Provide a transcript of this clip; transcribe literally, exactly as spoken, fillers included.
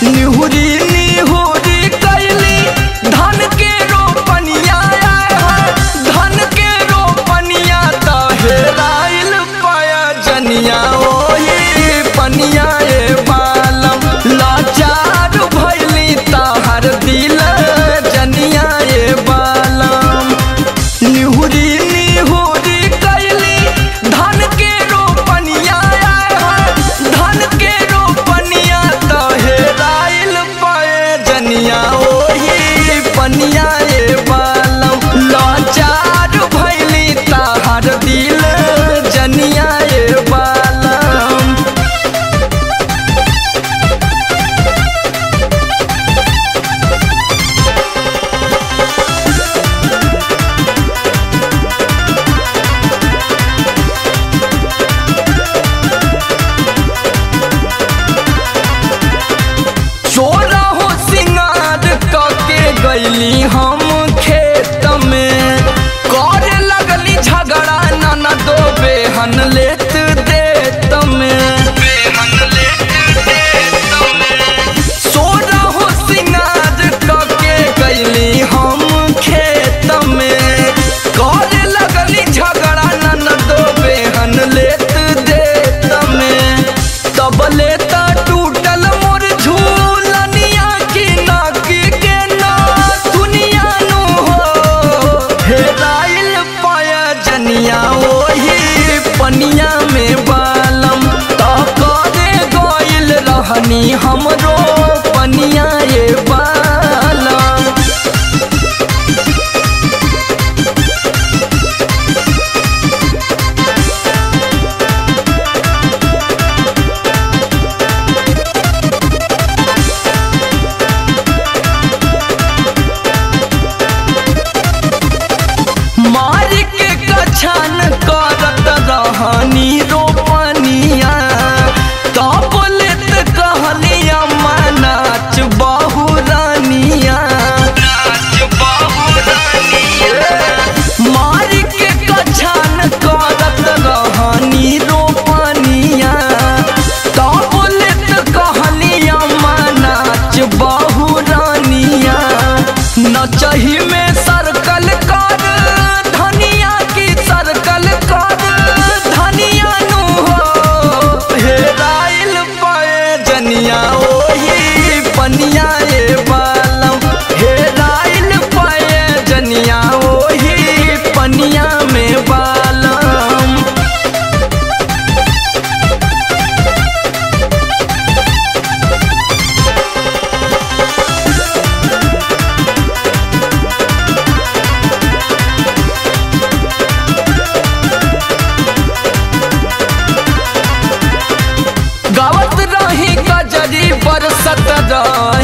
निहुरी निहुरी कैली धन के रोपनिया धन के रोपनिया तो हेराइल पाया जनिया ओही पनिया ए बालम लाचार भैली ताहर दिल जनिया ए बालम निहुरी निहुरी कैली धन के रोपनिया धन के रोपनिया तो हेराइल पाए जनिया ओही पनिया ए बालम लाचार भैली ताहर दिल जनिया ए बालम। चोरा हो सिंगार कके गईली हम खेत में करे लगली झगड़ा ननद बेहन लेत देत में बेहन लेत देत में चोरा हो सिंगार कके गईली हम खेत में करे लगली झगड़ा ननद बेहन लेत देत में तब लेता टूटल मोर झूलनिया की नाकी के ना दुनिया नु हो हेराइल पाया जनिया ओही पनिया में बालम तो करे गइल रहनी हमरो पनिया ए बालम। मार के कछन करत रहनी रोपनिया तब लेत कहलिया नाच बहुरानिया नाच बहुरानिया मार के कछन करत रहनी रोपनिया तब लेत कहलिया नाच बहुरानिया नचही में सर्कल कर धनिया की सर्कल कर धनिया नु हो हेराइल पाए जनिया ओही पनिया ए बालम हेराइल पाए जनिया ओही पनिया में बालम। गावत रही कजरी बरसत रही